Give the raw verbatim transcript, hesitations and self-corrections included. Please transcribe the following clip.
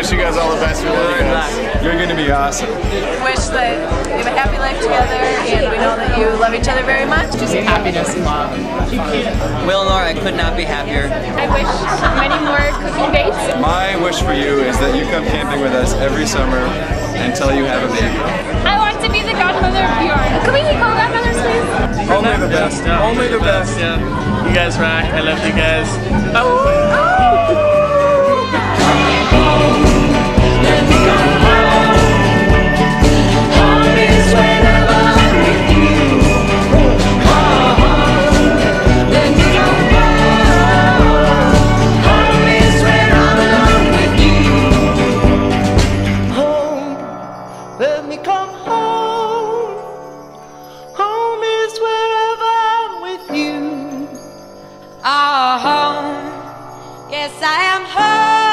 wish you guys all the best. We love you guys. You're going to be awesome. Wish that you have a happy life together, and we know that you love each other very much. Just happiness, love, Will and Laura, I could not be happier. I wish many more cooking dates. My wish for you is that you come camping with us every summer until you have a baby. I want to be the godmother of Bjorn. Can we be co-godmothers, please? Only the best. Yeah, Only the best. Yeah. You guys rock. I love you guys. Oh. Let me come home. Home is wherever I'm with you. Oh, home. Yes, I am home.